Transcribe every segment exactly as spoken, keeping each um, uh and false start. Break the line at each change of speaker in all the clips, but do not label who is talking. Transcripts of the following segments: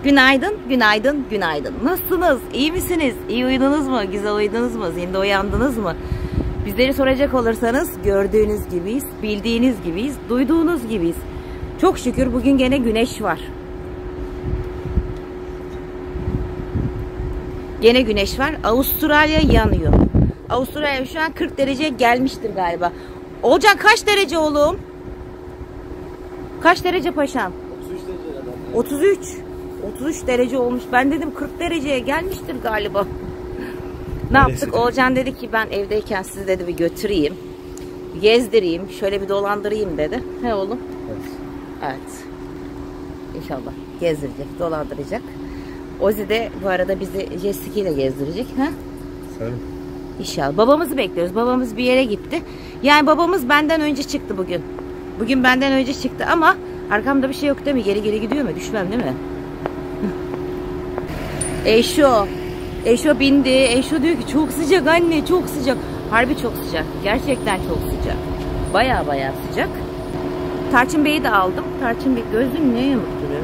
Günaydın, günaydın, günaydın. Nasılsınız? İyi misiniz? İyi uyudunuz mu? Güzel uyudunuz mu? Zinde uyandınız mı? Bizleri soracak olursanız gördüğünüz gibiyiz, bildiğiniz gibiyiz, duyduğunuz gibiyiz. Çok şükür bugün gene güneş var. Gene güneş var. Avustralya yanıyor. Avustralya şu an kırk dereceye gelmiştir galiba. Olcan kaç derece oğlum? Kaç derece paşam? otuz üç. otuz üç derece olmuş. Ben dedim kırk dereceye gelmiştir galiba. Ne yaptık? Olcan dedi ki ben evdeyken sizi dedi bir götüreyim. Gezdireyim. Şöyle bir dolandırayım dedi. He oğlum? Evet. Evet. İnşallah gezdirecek, dolandıracak. Ozi de bu arada bizi jet ski ile gezdirecek. Ha? Sen? İnşallah. Babamızı bekliyoruz. Babamız bir yere gitti. Yani babamız benden önce çıktı bugün. Bugün benden önce çıktı ama arkamda bir şey yok değil mi? Geri geri gidiyor mu? Düşmem değil mi? Eşo. Eşo bindi. Eşo diyor ki çok sıcak anne, çok sıcak. Harbi çok sıcak. Gerçekten çok sıcak. Baya baya sıcak. Tarçın Bey'i de aldım. Tarçın Bey gözün ne yamuk duruyor?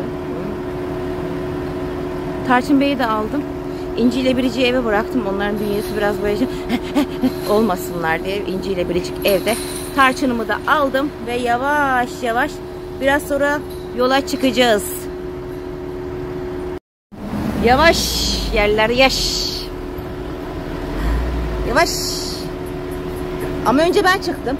Tarçın Bey'i de aldım. İnci ile Biricik'i eve bıraktım. Onların bünyesi biraz böyle olmasınlar diye İnci ile Biricik evde. Tarçınımı da aldım ve yavaş yavaş biraz sonra yola çıkacağız. Yavaş yerler yaş. Yavaş. Ama önce ben çıktım.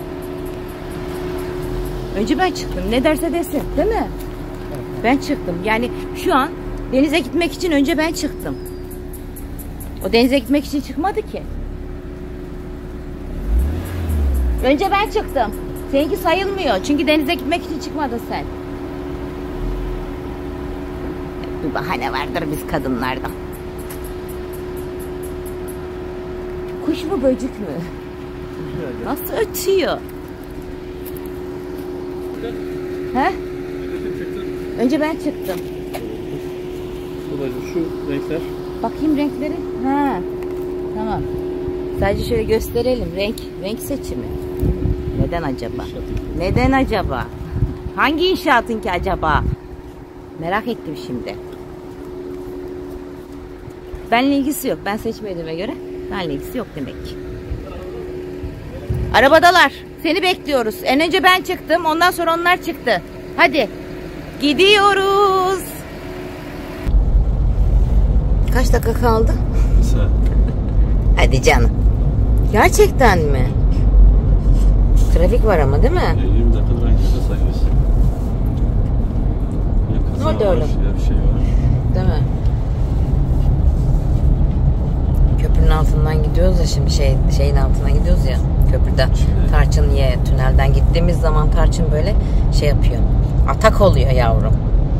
Önce ben çıktım. Ne derse desin, değil mi? Ben çıktım. Yani şu an denize gitmek için önce ben çıktım. O denize gitmek için çıkmadı ki. Önce ben çıktım. Seninki sayılmıyor. Çünkü denize gitmek için çıkmadın sen. Bir bahane vardır biz kadınlarda. Kuş mu böcek mi? Nasıl ötüyor? He? Önce ben çıktım.
Şu renkler.
Bakayım renkleri. Ha. Tamam. Sadece şöyle gösterelim. Renk, renk seçimi. Neden acaba? Neden acaba? Hangi inşaatın ki acaba? Merak ettim şimdi. Benle ilgisi yok. Ben seçmediğime göre benle ilgisi yok demek ki. Arabadalar. Seni bekliyoruz. En önce ben çıktım. Ondan sonra onlar çıktı. Hadi. Gidiyoruz. Kaç dakika kaldı?
Güzel.
Hadi canım. Gerçekten mi? Trafik var ama değil mi?
yirmi dakikadır aynı yerde sayıyoruz.
Ne oldu öyle?
Bir şey var.
Değil mi? Köprünün altından gidiyoruz ya şimdi şey şeyin altından gidiyoruz ya köprüden. Şimdi. Tarçın ye tünelden gittiğimiz zaman Tarçın böyle şey yapıyor. Atak oluyor yavrum.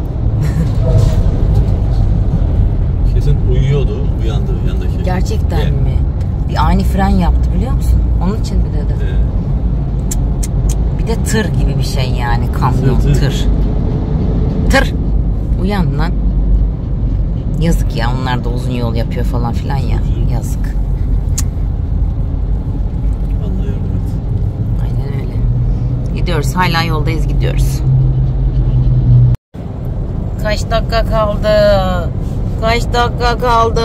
Kesin uyuyordu, uyandı yanındaki.
Gerçekten
evet.
mi? Bir ani fren yaptı biliyor musun? Onun için bir dedi. Evet. Bir de tır gibi bir şey yani kamyon tır. Tır. Tır. Uyan lan. Yazık ya onlar da uzun yol yapıyor falan filan ya. Yazık.
Anlıyorum.
Aynen öyle. Gidiyoruz hala yoldayız gidiyoruz. Kaç dakika kaldı? Kaç dakika kaldı?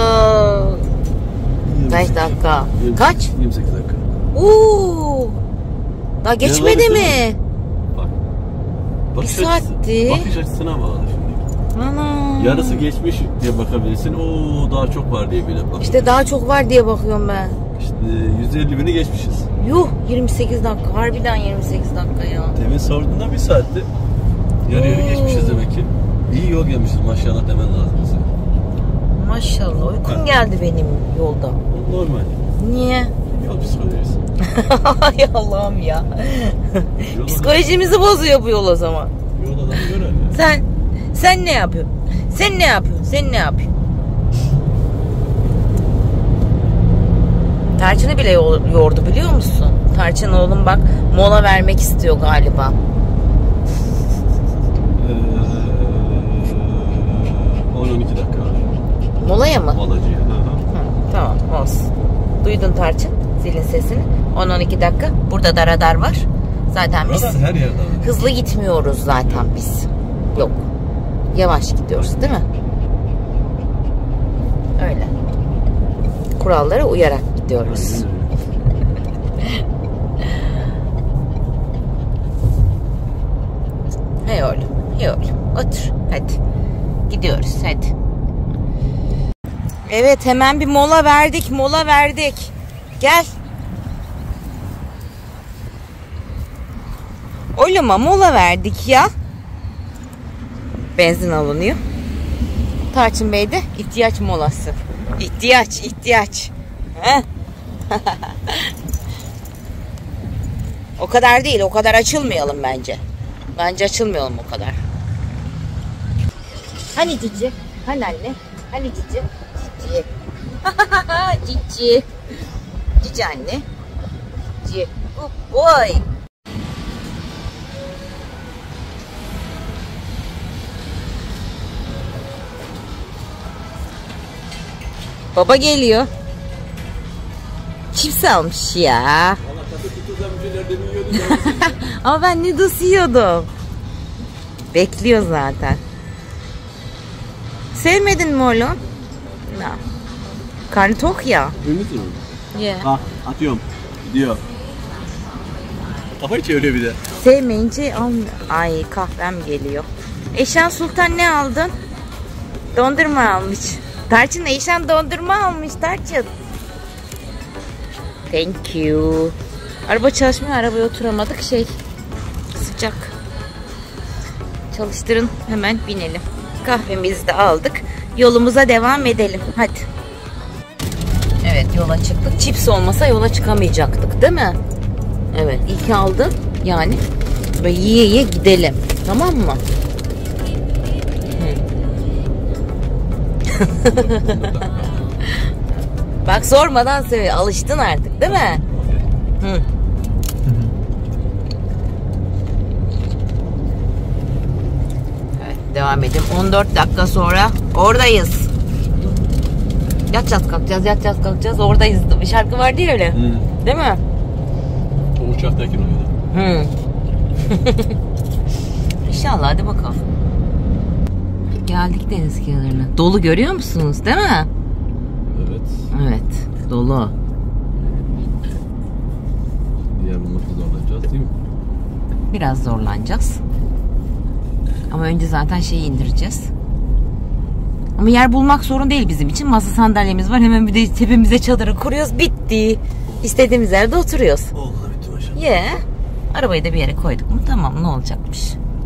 Kaç dakika? Kaç?
yirmi sekiz dakika.
Oo! Daha geçmedi mi? mi?
Bak.
Bakış bir saatti.
Bakış açısına bağlı şimdi.
Ana.
Yarısı geçmiş diye bakabilirsin. Oo daha çok var diye bile bak.
İşte daha çok var diye bakıyorum ben.
İşte yüz elli bini geçmişiz.
Yuh yirmi sekiz dakika. Harbiden yirmi sekiz dakika ya.
Demin sorduğunda bir saatti. Yarı yarı geçmişiz demek ki. İyi yol gelmişiz maşallah demen lazım bize.
Maşallah. Uykum ha. geldi benim yolda.
Normal.
Niye?
Yol psikolojisi.
Ay Allah'ım ya. Psikolojimizi bozuyor bu yol o zaman.
Yol adamı görer ya.
Sen, sen ne yapıyorsun? Sen ne yapıyorsun? Sen ne yapıyorsun? Tarçın'ı bile yordu biliyor musun? Tarçın oğlum bak mola vermek istiyor galiba.
on on iki dakika var.
Molaya mı?
Molacı.
Hı, tamam olsun. Duydun Tarçın zilin sesini. on on iki dakika. Burada da radar var. Zaten biz
radar her yerde var.
Hızlı gitmiyoruz zaten biz. Yok. Yavaş gidiyoruz değil mi? Öyle. Kurallara uyarak gidiyoruz. Hey oğlum, hey oğlum. Otur, hadi. Gidiyoruz, hadi. Evet, hemen bir mola verdik, mola verdik. Gel. Oğluma mola verdik ya. Benzin alınıyor. Tarçın Bey de ihtiyaç molası. İhtiyaç, ihtiyaç. O kadar değil, o kadar açılmayalım bence. Bence açılmayalım o kadar. Hani cici? Hani anne? Hani cici? Cici. Cici. Cici anne. Cici. Good boy. Baba geliyor. Cips almış ya. Ama ben noodles yiyordum. Bekliyor zaten. Sevmedin mi oğlum? No. Karnı tok ya.
Ünlü mü?
Yeah.
Bak atıyorum. Gidiyor. Kafayı çeviriyor bir de.
Sevmeyince almıyor. Ay kahvem geliyor. Eşan Sultan ne aldın? Dondurma almış. Tarçın Eşan dondurma almış Tarçın. Thank you. Araba çalışmıyor. Arabaya oturamadık. Şey sıcak. Çalıştırın. Hemen binelim. Kahvemizi de aldık. Yolumuza devam edelim. Hadi. Evet yola çıktık. Cips olmasa yola çıkamayacaktık değil mi? Evet iyi ki aldın. Yani böyle yiye yiye gidelim. Tamam mı? Bak sormadan söyle. Alıştın artık değil mi? Hı. Evet devam edelim. on dört dakika sonra oradayız. Yatacağız kalkacağız yatacağız kalkacağız oradayız. Bir şarkı vardı ya öyle. Hı. Değil mi?
O uçaktayken oynadı.
Hı. İnşallah hadi bakalım. Geldik deniz kenarına. Dolu görüyor musunuz değil mi?
Evet.
Evet dolu.
Yer bulmakta zorlanacağız değil mi?
Biraz zorlanacağız. Ama önce zaten şeyi indireceğiz. Ama yer bulmak sorun değil bizim için. Masa sandalyemiz var. Hemen bir de tepemize çadırı kuruyoruz. Bitti. İstediğimiz yerde oturuyoruz.
Oldu bitti maşallah.
Ye. Yeah. Arabayı da bir yere koyduk mu tamam ne olacakmış.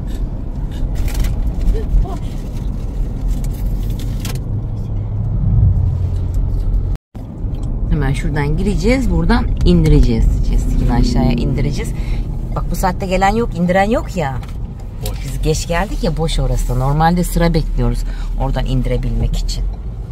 Hemen şuradan gireceğiz. Buradan indireceğiz. Yine aşağıya indireceğiz. Bak bu saatte gelen yok, indiren yok ya.
Boş.
Biz geç geldik ya boş orası. Normalde sıra bekliyoruz oradan indirebilmek için.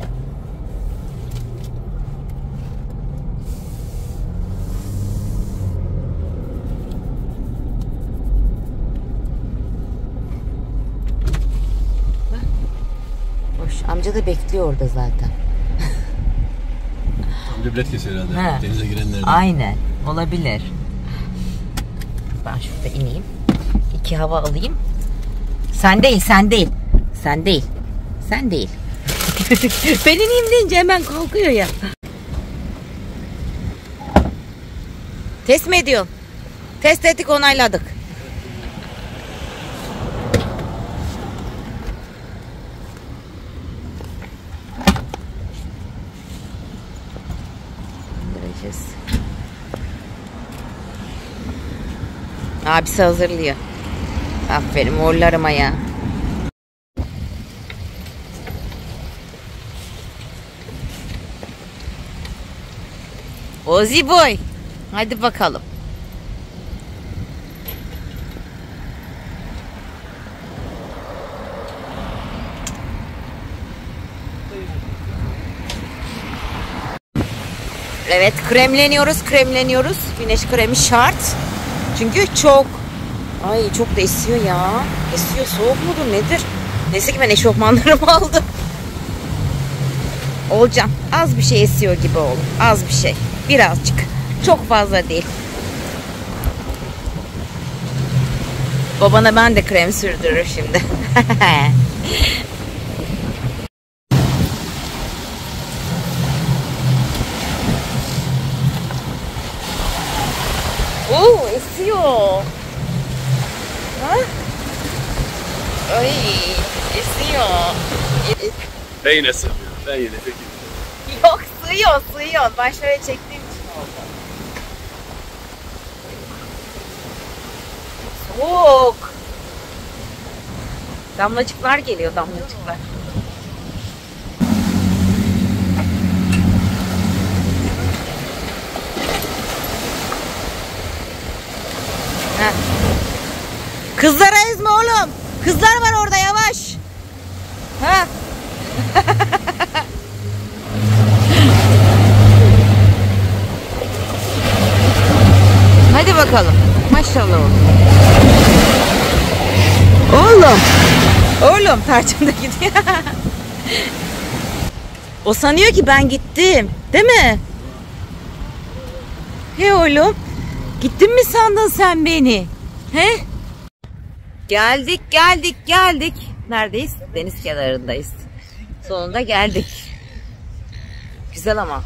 Boş. Amca da bekliyor orada zaten.
Amca bilet kesiyor herhalde.
He.
Denize girenlerden.
Aynen. Olabilir. Ben şurada ineyim. İki hava alayım. Sen değil, sen değil. Sen değil. Sen değil. Ben ineyim deyince hemen kalkıyor ya. Test mi ediyorsun? Test ettik, onayladık. İndireceğiz. Abisi hazırlıyor. Aferin oğullarıma ya. Ozi boy. Hadi bakalım. Evet kremleniyoruz kremleniyoruz. Güneş kremi şart. Çünkü çok ay çok da esiyor ya. Esiyor soğuk mudur nedir? Neyse ki ben eşofmanlarımı aldım. Olacağım. Az bir şey esiyor gibi oldu. Az bir şey. Birazcık. Çok fazla değil. Babana ben de krem sürdürür şimdi.
Ben yine sığmıyorum. Ben yine peki.
Yok, sığıyor sığıyor. Ben şöyle çektiğim için oldu. Soğuk. Damlacıklar geliyor, damlacıklar. Heh. Kızlara ezme oğlum. Kızlar var orada, yavaş. Ha. Hadi bakalım. Maşallah oğlum. Oğlum. Oğlum tarçın da gidiyor. O sanıyor ki ben gittim. Değil mi? He oğlum. Gittin mi sandın sen beni? He? Geldik geldik geldik. Neredeyiz? Deniz kenarındayız. Sonunda geldik. Güzel ama.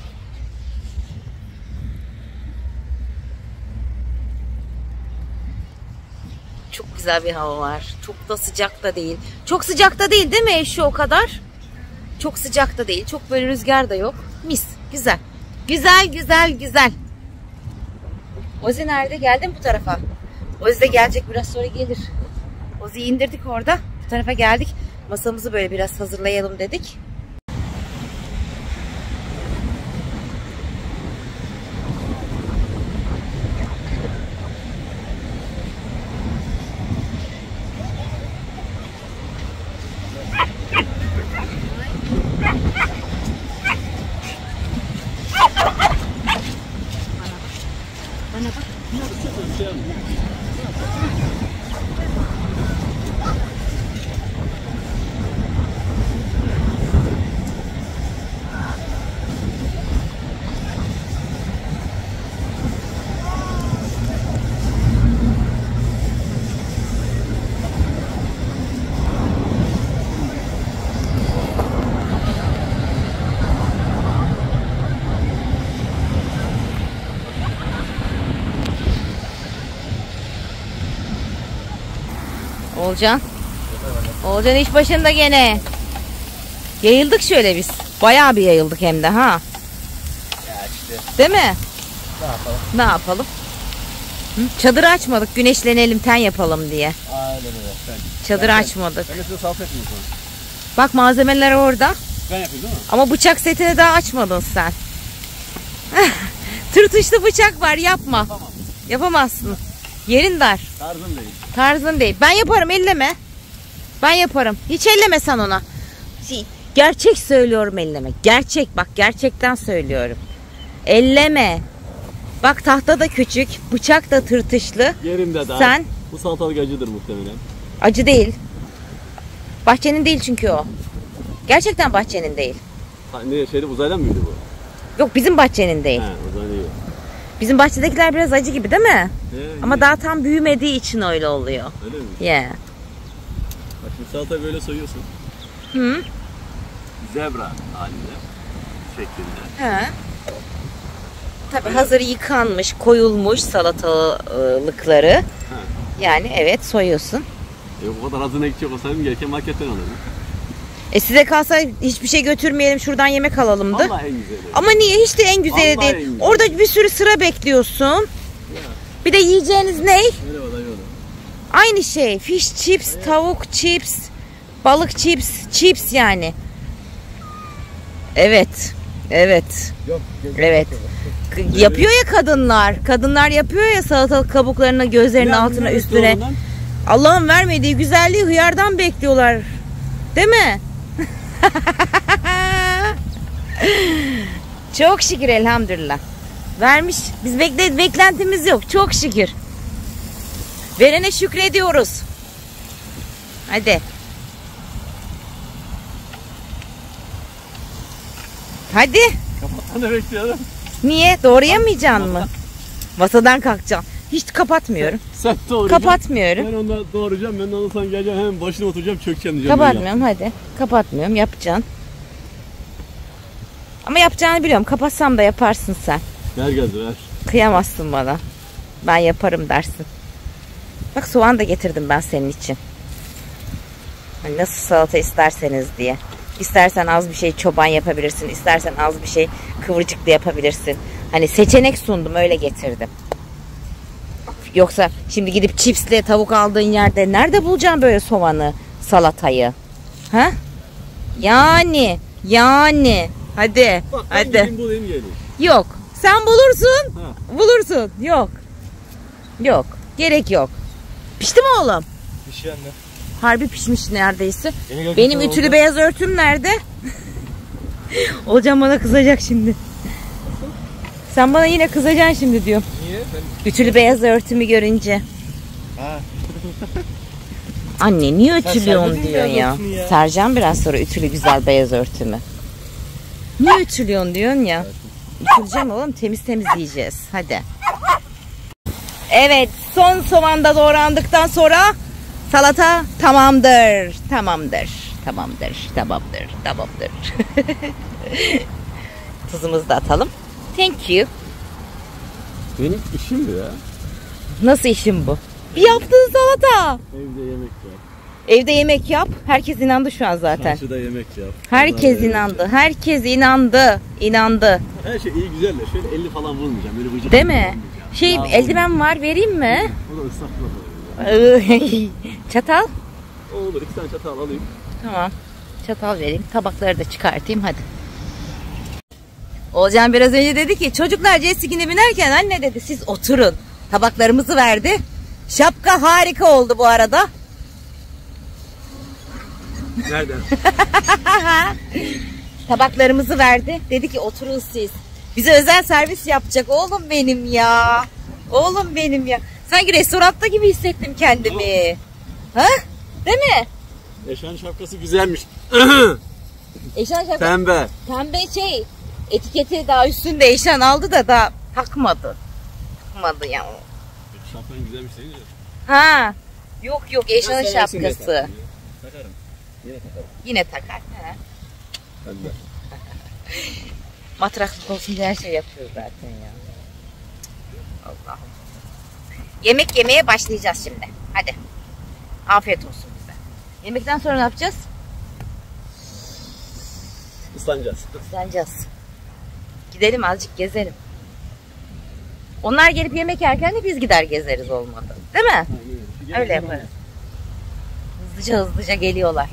Çok güzel bir hava var. Çok da sıcak da değil. Çok sıcak da değil değil mi Eşi o kadar? Çok sıcak da değil. Çok böyle rüzgar da yok. Mis. Güzel. Güzel güzel güzel. Ozi nerede? Geldim bu tarafa. Ozi de gelecek, biraz sonra gelir. Ozi'yi indirdik orada. Bu tarafa geldik. Masamızı böyle biraz hazırlayalım dedik. Bana bak. Olcan. Olcan iş başında gene. Yayıldık şöyle biz. Bayağı bir yayıldık hem de ha.
Ya işte.
Değil mi?
Ne yapalım?
Ne yapalım? Hı? Çadırı açmadık, güneşlenelim, ten yapalım diye.
Aynen öyle. Ben,
Çadırı
ben,
açmadık.
Ben de size salça yapayım sonra.
Bak malzemeler orada.
Ben yapayım değil mi?
Ama bıçak setini daha açmadın sen. Tırtışlı bıçak var, yapma.
Yapamam.
Yapamazsın. Yerin dar.
Tarzım değil.
Tarzın değil. Ben yaparım, elleme. Ben yaparım. Hiç elleme sen ona. Gerçek söylüyorum, elleme. Gerçek, bak gerçekten söylüyorum. Elleme. Bak tahta da küçük, bıçak da tırtışlı.
Yerimde daha.
Sen
Bu salatalık acıdır muhtemelen.
acı değil. Bahçenin değil çünkü o. Gerçekten bahçenin değil.
Ha, ne şeyde uzaydan mıydı bu?
Yok, bizim bahçenin değil.
He, uzaydan değil.
Bizim bahçedekiler biraz acı gibi değil mi?
He,
Ama
iyi.
daha tam büyümediği için öyle oluyor.
Öyle mi?
Yeah.
Bak şimdi salatayı böyle soyuyorsun.
Hı?
Zebra halinde. Şeklinde.
He. Tabii hazır yıkanmış, koyulmuş salatalıkları.
Ha.
Yani evet, soyuyorsun.
E, o kadar hazırına gidecek olsaydım gereken marketten alırdım.
E size kalsa hiçbir şey götürmeyelim, şuradan yemek alalımdı.
Vallahi en güzeli.
Ama niye? Hiç de en güzeli
Vallahi
değil.
en güzeli.
Orada bir sürü sıra bekliyorsun.
Ya.
Bir de yiyeceğiniz ne?
Öyle var, öyle var.
Aynı şey. Fish chips, tavuk chips, balık chips, chips yani. Evet. Evet.
Yok.
Evet. K- Yapıyor ya kadınlar. Kadınlar yapıyor ya salatalık kabuklarını gözlerinin altına, üstüne. Allah'ın vermediği güzelliği hıyardan bekliyorlar. Değil mi? Çok şükür, elhamdülillah. Vermiş. Biz bekle beklentimiz yok. Çok şükür. Verene şükrediyoruz. Hadi. Hadi.
Kapatmanı bekliyorum.
Niye? Doğrayamayacaksın mı? Masadan kalkacaksın. Hiç kapatmıyorum.
Sen doğrayacaksın.
Kapatmıyorum.
Ben onda doğrayacağım. Ben ondan sonra geleceğim, hemen başına oturacağım, çökeceğim diyeceğim.
Kapatmıyorum, hadi. Kapatmıyorum, yapacaksın. Ama yapacağını biliyorum. Kapatsam da yaparsın sen.
Ver gazı ver.
Kıyamazsın bana. Ben yaparım dersin. Bak soğan da getirdim ben senin için. Hani nasıl salata isterseniz diye. İstersen az bir şey çoban yapabilirsin. İstersen az bir şey kıvırcıklı yapabilirsin. Hani seçenek sundum, öyle getirdim. Yoksa şimdi gidip çipsle tavuk aldığın yerde nerede bulacağım böyle soğanı, salatayı? Ha? Yani, yani. Hadi,
Bak, ben
hadi.
gideyim bulayım geleyim.
Yok. Sen bulursun.
Ha.
Bulursun. Yok. Yok. Gerek yok. Pişti mi oğlum?
Pişiyor anne.
Harbi pişmiş neredeyse.
Yeni
Benim
gördüm,
ütülü
oldu.
beyaz örtüm nerede? Olcan bana kızacak şimdi. Sen bana yine kızacaksın şimdi diyorum.
Niye? Ben...
Ütülü beyaz örtümü görünce.
Ha.
Anne niye ütülüyorsun
sermedin
diyor
beyaz
ya.
örtünü ya.
Sereceğim biraz sonra ütülü güzel beyaz örtümü. Niye ütülüyorsun diyorsun ya. Ütüleyeceğim oğlum, temiz temiz yiyeceğiz. Hadi. Evet, son soğan da doğrandıktan sonra salata tamamdır. Tamamdır. Tamamdır. Tamamdır. Tamamdır. Tuzumuzu da atalım. Thank you.
Benim işim bu ya.
Nasıl işim bu? Bir yaptığın salata.
Evde yemek yap.
Evde yemek yap. Herkes inandı şu an zaten.
Çarşıda yemek yap.
Herkes
Pazarda
inandı.
yemek
Herkes inandı. İnandı.
yap. Her şey iyi güzel de şöyle elli falan vurmayacağım. Böyle vıcık
Değil mi?
vurmayacağım.
Şey,
Yağ
eldiven var, vereyim mi?
O da ıslakla.
Çatal?
O olur. İki tane çatal alayım.
Tamam. Çatal vereyim. Tabakları da çıkartayım hadi. Olcan biraz önce dedi ki çocuklar jet ski'ne binerken anne dedi siz oturun. Tabaklarımızı verdi. Şapka harika oldu bu arada.
Nereden?
Tabaklarımızı verdi. Dedi ki oturun siz. Bize özel servis yapacak oğlum benim ya. Oğlum benim ya. Sanki restoranda gibi hissettim kendimi. Ha? Değil mi?
Eşan şapkası güzelmiş.
Eşan şapka.
Pembe.
Pembe şey. Etiketi daha üstünde Eşan aldı da daha takmadı. Takmadı ya.
Şapkan güzelmiş değil mi?
Ha. Yok yok Eşan'ın
Ben seversin diye
şapkası.
takarım. Takarım. Yine takarım.
Yine takar. He.
Ben de.
Matraklık olsun diye her şey yapıyor zaten ya. Allah'ım. Yemek yemeye başlayacağız şimdi. Hadi. Afiyet olsun bize. Yemekten sonra ne yapacağız?
Islanacağız.
Islanacağız. Gidelim azıcık gezelim. Onlar gelip yemek yerken de biz gider gezeriz olmadı. Değil mi?
Aynen.
Öyle yaparız. Hızlıca hızlıca geliyorlar.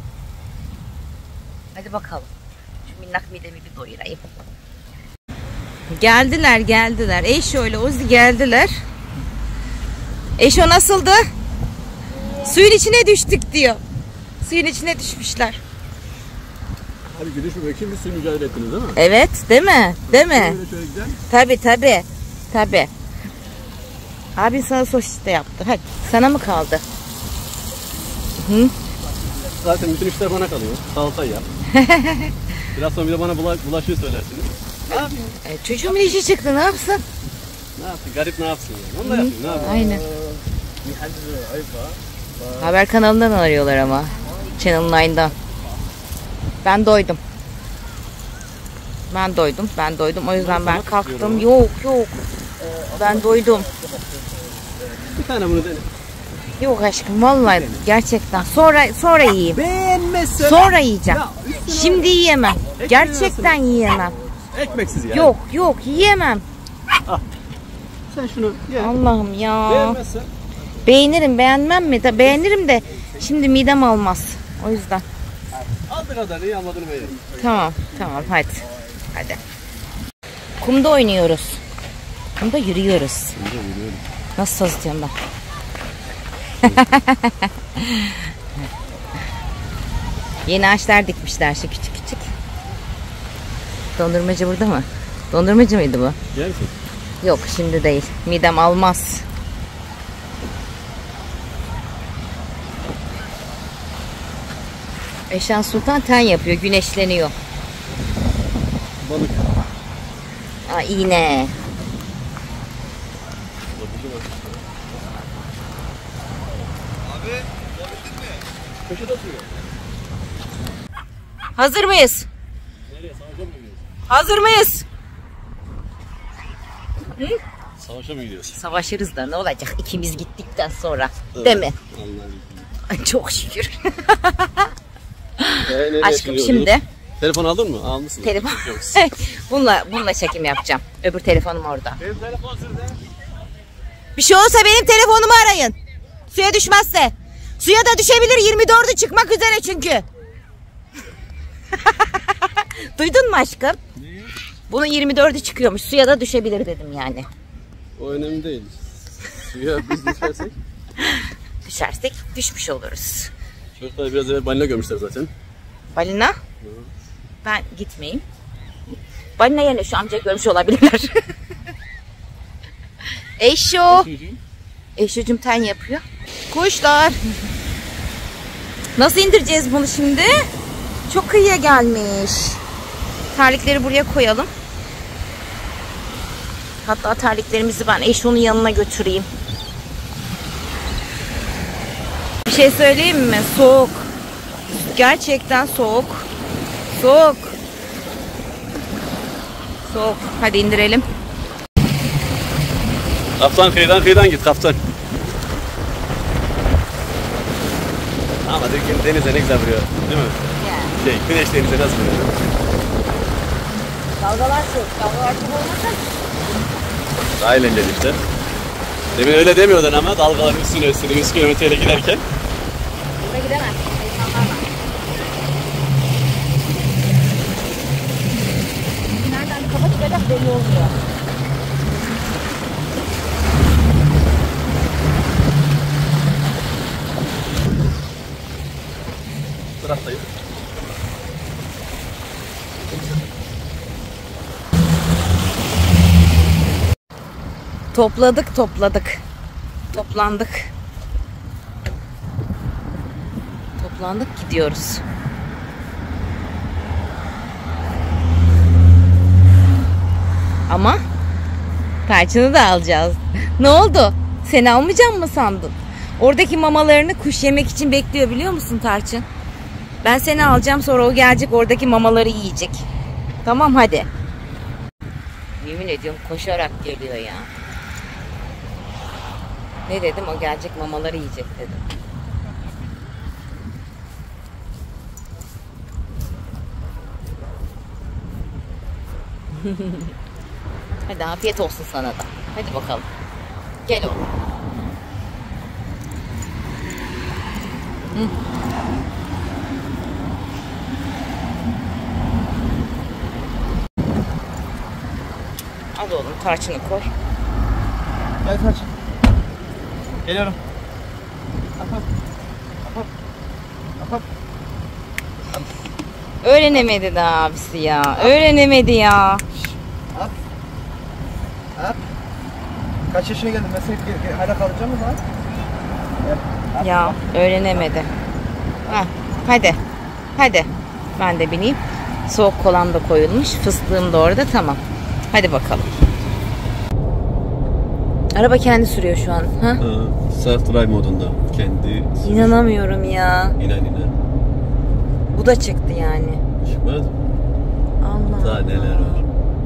Hadi bakalım. Şu minnak midemi bir doyurayım. Geldiler geldiler. Eşo ile Ozi geldiler. Eşo nasıldı? Suyun içine düştük diyor. Suyun içine düşmüşler.
Hadi gidiş bir bakayım, bir suyu mücadele ettiniz değil mi?
Evet, değil mi? Değil mi?
Böyle şöyle güzel.
Tabii tabii. Tabii. Abin sana sosis de yaptı. Hadi. Sana mı kaldı? Hı?
Zaten bütün işler bana kalıyor. Salata yap. Biraz sonra bir de bana bula- bulaşığı söylersiniz. Ne yapayım?
E, çocuğumun işi çıktı. Ne yapsın?
Ne yapsın? Garip ne yapsın yani? Onu da yapayım. Ne yapayım?
Aynen. Haber kanalından arıyorlar ama. Channel nine'dan. Ben doydum. Ben doydum. Ben doydum. O yüzden ben kalktım. Yok yok. Ben doydum.
Bir tane bunu dene.
Yok aşkım vallahi gerçekten. Sonra sonra yiyeyim.
Beğenmezsen.
Sonra yiyeceğim.
Ya, üstüne-
Şimdi yiyemem.
Ekmeğin
Gerçekten
arasına-
yiyemem.
Ekmeksiz yani.
Yok yok yiyemem.
Sen şunu ye.
Allah'ım ya.
Beğenmezsen.
Beğenirim beğenmem mi? Da beğenirim de şimdi midem almaz. O yüzden.
Aldığı kadar iyi, almadığını beğenin.
Tamam tamam hadi. Hadi. Kumda oynuyoruz. Kumda yürüyoruz. Nasıl sazıtıyorum ben? Yeni ağaçlar dikmişler şu küçük küçük. Dondurmacı burada mı? Dondurmacı mıydı bu?
Yersin.
Yok şimdi değil. Midem almaz. Eşan Sultan ten yapıyor. Güneşleniyor.
Balık.
Aa, iğne.
Abi, bulabildin mi? Köşede oturuyor.
Hazır mıyız?
Nereye? Savaşa mı gidiyoruz?
Hazır mıyız?
Savaşa mı gidiyoruz?
Savaşırız da ne olacak ikimiz gittikten sonra. Değil mi?
Allah'ım.
Ay, çok şükür.
Ee,
Aşkım şimdi.
Telefon aldın mı? Almışsın.
Telefon. bununla bununla çekim yapacağım. Öbür telefonum orada.
Benim telefon sizde.
Bir şey olsa benim telefonumu arayın. Suya düşmezse. Suya da düşebilir, yirmi dördü çıkmak üzere çünkü. Duydun mu aşkım?
Neyi?
Bunun yirmi dördü çıkıyormuş. Suya da düşebilir dedim yani.
O önemli değil. Suya biz düşersek.
Düşersek düşmüş oluruz.
Çocuklar biraz evvel balina görmüşler zaten.
Balina? Hı. Ben gitmeyeyim. Balina yerine şu amcayı görmüş olabilirler. Eşo. Eşo'cum ten yapıyor. Kuşlar. Nasıl indireceğiz bunu şimdi? Çok kıyıya gelmiş. Terlikleri buraya koyalım. Hatta terliklerimizi ben Eşo'nun yanına götüreyim. Bir şey söyleyeyim mi? Soğuk. Gerçekten soğuk. Soğuk. Soğuk. Hadi indirelim.
Kaptan kıyıdan kıyıdan git kaptan. Ama denize ne güzel vuruyor. Değil mi?
Yani.
Şey, güneş denize nasıl vuruyor?
Dalgalar soğuk. Dalgalar çok olmasa.
Daha eğlenceli işte. Demin öyle demiyordun ama dalgaların üstüne üstüne yüz kilometreyle giderken.
Burada gidemez. İnsanlar var. Nereden bir kafa çıkacak belli olmuyor.
Taraftayız.
Topladık topladık. Toplandık. Toplandık gidiyoruz. Ama Tarçın'ı da alacağız. Ne oldu? Seni almayacağım mı sandın? Oradaki mamalarını kuş yemek için bekliyor biliyor musun Tarçın? Ben seni alacağım, sonra o gelecek oradaki mamaları yiyecek. Tamam hadi. Yemin ediyorum koşarak geliyor ya. Ne dedim? O gelecek mamaları yiyecek dedim. Hadi afiyet olsun sana da. Hadi bakalım. Gel oğlum. Hı. Al oğlum, tarçını koy.
Gel tarçın. Geliyorum. Ahap. Ahap. Ahap.
Öğrenemedi de abisi ya. Öğrenemedi ya.
Hap. Hap. Kaç yaşına geldin? Ben seni ge- ge- hala kalacağım mı lan? Gel. Hap.
Ya öğrenemedi. Heh, hadi. Hadi. Ben de bineyim. Soğuk kolam da koyulmuş. Fıstığım da orada. Tamam. Hadi bakalım. Araba kendi sürüyor şu an. Ha?
Ha, self drive modunda. Kendi.
İnanamıyorum ya.
İnan inan.
Bu da çıktı yani.
Çıkmaz mı?
Allah
Daha neler var.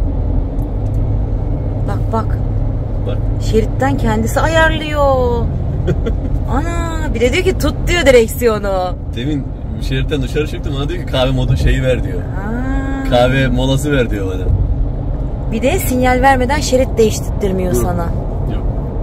Bak bak.
Bak.
Şeritten kendisi ayarlıyor. Ana, bir de diyor ki tut diyor direksiyonu.
Demin şeritten dışarı çıktım, bana diyor ki kahve modu şeyi ver diyor.
Ha.
Kahve molası ver diyor bana.
Bir de sinyal vermeden şerit değiştirtmiyor
Dur.
sana.
Yok.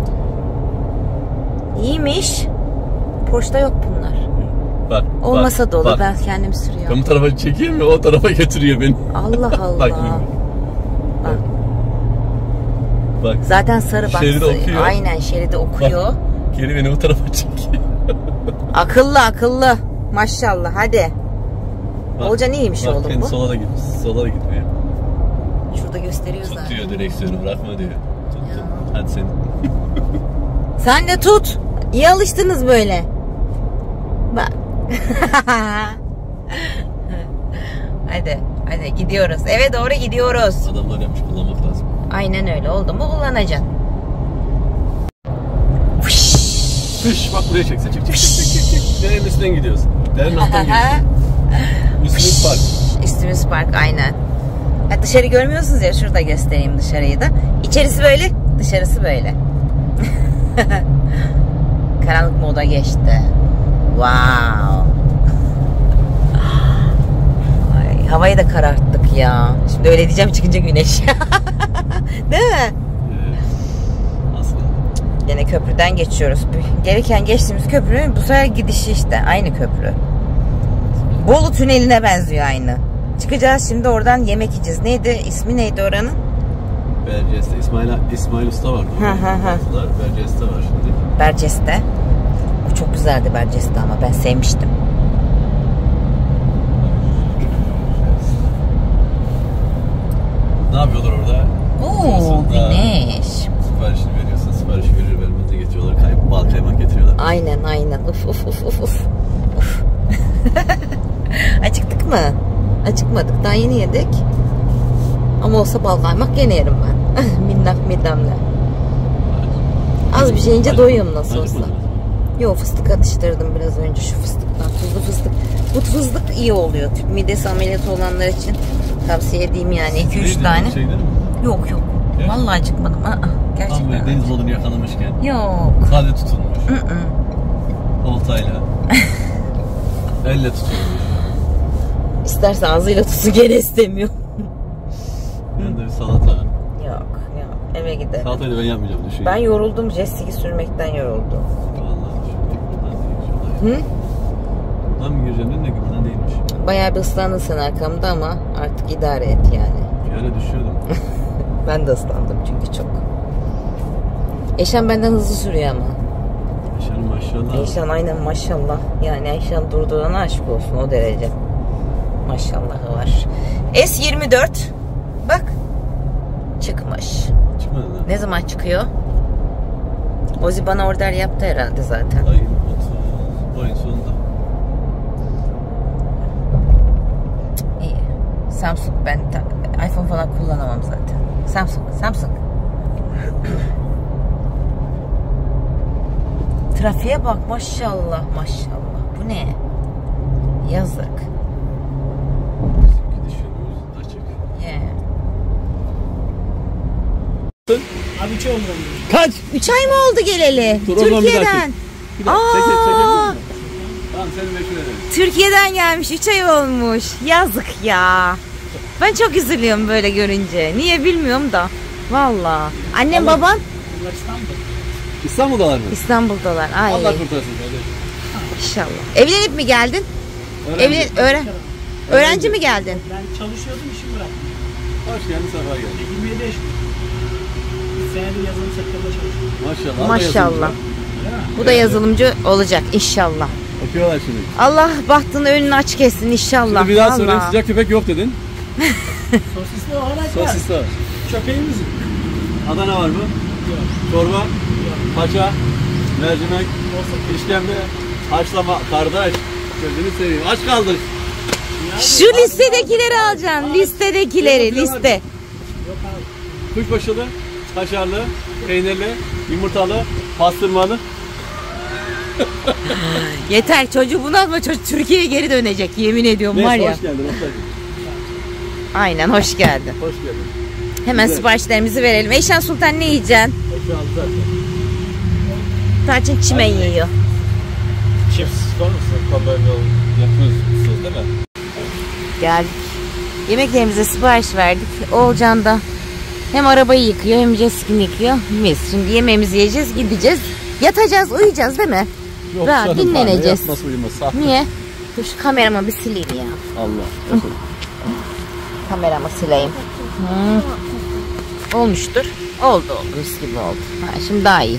İyiymiş. Porsche'da yok bunlar.
Bak.
Olmasa
bak,
da olur.
bak.
Ben kendim sürüyorum.
Ben bu tarafa çekeyim mi? O tarafa götürüyor beni.
Allah Allah.
Bak.
Bak.
Bak.
Zaten sarı bak.
Şeridi okuyor.
Aynen şeridi okuyor.
Bak. Geri beni o tarafa çekiyor.
Akıllı akıllı. Maşallah hadi.
Bak,
Olcan iyiymiş
bak,
oğlum
kendi
bu.
sola da git. Sola da gitmiyor.
Şurada gösteriyor
Tut
zaten.
diyor direksiyonu, bırakma diyor. Tut,
Ya.
tut. Hadi sen.
Sen de tut. İyi alıştınız böyle. Bak. Hadi. Hadi gidiyoruz. Eve doğru gidiyoruz.
Adamlar yapmış, kullanmak lazım.
Aynen öyle. Oldu mu kullanacaksın.
Fış, bak buraya çekse. Çek çek çek çek çek. çek. Derenin üstünden gidiyorsun. Derenin altından gidiyorsun. Üstümüz park.
Üstümüz park aynen. Ha, dışarı görmüyorsunuz ya, şurada göstereyim dışarıyı da. İçerisi böyle, dışarısı böyle. Karanlık moda geçti. Wow. Havayı da kararttık ya. Şimdi öyle diyeceğim, çıkınca güneş. Değil mi?
Evet. Asla.
Yine köprüden geçiyoruz. Gereken geçtiğimiz köprünün bu sefer gidişi işte. Aynı köprü. Bolu tüneline benziyor aynı. Çıkacağız şimdi, oradan yemek yiyeceğiz. Neydi? İsmi neydi oranın?
Berceste. İsmail, İsmail Usta vardı.
Hı hı hı.
Berceste var şimdi.
Berceste. Bu çok güzeldi Berceste ama ben sevmiştim.
Ne yapıyorlar orada?
Oo,
Sonunda
güneş.
Siparişini veriyorsun. Siparişi verir vermez de getiriyorlar. Kay bal kaymak getiriyorlar.
Aynen aynen. Uf uf uf uf uf. Uf. Acıktık mı? Acıkmadık. Daha yeni yedik. Ama olsa bal kaymak gene yerim ben. Minnak midemle. Az bir şey yiyince doyuyorum nasıl olsa. Yok, fıstık atıştırdım biraz önce, şu fıstıktan. Tuzlu fıstık. Bu fıstık iyi oluyor. Tüp midesi ameliyatı olanlar için tavsiye edeyim yani. iki üç tane.
Şey değil mi?
Yok yok.
Evet.
Vallahi acıkmadım. Aa, gerçekten.
Tam böyle deniz balığını yakalamışken.
Yok.
Kade tutulmuş.
Hı hı.
Oltayla. Elle tutulmuş.
İsterse ağzıyla tutsu gene istemiyor.
Yanında bir salata.
Yok yok. Eve gidelim.
Salatayı da ben yapmayacağım, düşün.
Ben yoruldum. Jet ski sürmekten yoruldum.
Vallahi düşün. Buradan değilmiş.
Hı?
Buradan mı gireceğim dedim de buradan değilmiş.
Bayağı bir ıslandın sen arkamda ama artık idare et yani.
Şöyle düşüyordum.
Ben de ıslandım çünkü çok. Eşen benden hızlı sürüyor ama.
Eşeğin maşallah.
Eşen aynen maşallah. Yani Eşen durdurana aşk olsun, o derece. Maşallahı var. S yirmi dört. Bak. Çıkmış.
Çıkmadı da.
Ne zaman çıkıyor? Ozi bana order yaptı herhalde zaten.
Ayın otuz. Ayın sonunda.
İyi. Samsung, ben ta- iPhone falan kullanamam zaten. Samsung, Samsung. Trafiğe bak maşallah maşallah. Bu ne? Yazık.
Bizim gidiş yolumuz açık.
Yeah.
Abi hiç olmadı.
Kaç!
Üç ay mı oldu geleli?
Dur, o zaman bir
Türkiye'den.
dakika. Bir dakika.
Aa!
Çekil, çekil. Tamam, seni meşhur ederim.
Türkiye'den gelmiş, üç ay olmuş. Yazık ya. Ben çok üzülüyorum böyle görünce. Niye bilmiyorum da. Vallahi. Annem
Allah-
baban
İstanbul'dalar mı?
İstanbul'dalar. Ay.
Allah kurtarsın kardeşim.
İnşallah. Evlenip mi geldin?
Öğrenci.
Evlen öğren. Öğrenci mi geldin?
Ben çalışıyordum, işimi bıraktım.
Hoş geldin, sefa geldin.
yirmi yedi yaşındayım. Bir senedir yazılım sektöründe çalışıyorum.
Maşallah.
Maşallah.
Değil mi?
Bu da yazılımcı olacak inşallah.
Okuyorlar şimdi.
Allah bahtını önünü açık etsin inşallah.
Şimdi bir daha söyleyeyim,
Vallahi.
sıcak köpek yok dedin.
Sosisli olarak var.
Sosis de var.
Köpeğimiz yok.
Adana var mı?
Yok.
Çorba, paça, mercimek, işkembe, haşlama, kardeş. Gözünü seveyim. Aç kaldık.
Şu listedekileri alacaksın. Listedekileri liste.
Yok abi.
Kuşbaşılı, kaşarlı, peynirli, yumurtalı, pastırmalı.
Yeter, çocuğu bunaltma, çocuk Türkiye'ye geri dönecek yemin ediyorum var
Neyse,
ya.
hoş geldin. Hoş geldin.
Aynen, hoş geldin.
Hoş geldin.
Hemen
Güzel.
siparişlerimizi verelim. Eyşan Sultan ne yiyeceksin?
Şu an zaten.
Tarçın çimen yiyor.
Chips var mısın? Kabargalı yapıyorsunuz değil mi?
Geldik. Yemeklerimize sipariş verdik. Oğulcan da hem arabayı yıkıyor hem jet ski'ni yıkıyor. Biz şimdi yemeğimizi yiyeceğiz, gideceğiz. Yatacağız, uyuyacağız değil mi?
Yok
Rahat
canım,
dinleneceğiz.
Yatması uyumaz. Sahte.
Niye? Dur şu kameramı bir sileyim ya.
Allah.
Kameramı sileyim. Hı. Olmuştur. Oldu oldu. Mis gibi oldu. Ha, şimdi daha iyi.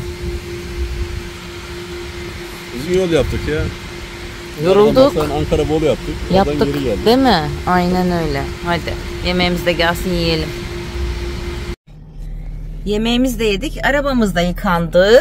Biz yol yaptık ya.
Yorulduk.
Sen Ankara Bolu yaptık. Oradan
Yaptık
geri geldik.
değil mi? Aynen öyle. Hadi yemeğimiz de gelsin yiyelim. Yemeğimizi de yedik. Arabamız da yıkandı.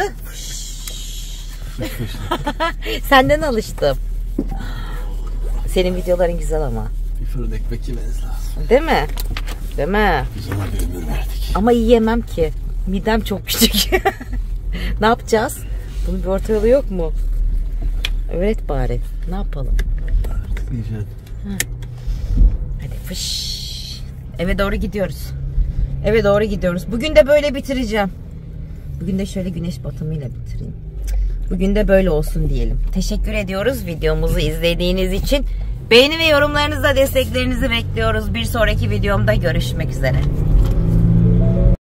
Senden alıştım. Senin videoların güzel ama.
Bir fırın ekmek yemeniz lazım.
Değil mi? Değil mi?
Biz ona bir ömür verdik.
Ama yiyemem ki. Midem çok küçük. Ne yapacağız? Bunun bir orta yolu yok mu? Öğret bari. Ne yapalım?
Yiyeceksin.
Hadi fış. Eve doğru gidiyoruz. Eve doğru gidiyoruz. Bugün de böyle bitireceğim. Bugün de şöyle güneş batımıyla bitireyim. Bugün de böyle olsun diyelim. Teşekkür ediyoruz videomuzu izlediğiniz için. Beğeni ve yorumlarınızla desteklerinizi bekliyoruz. Bir sonraki videomda görüşmek üzere.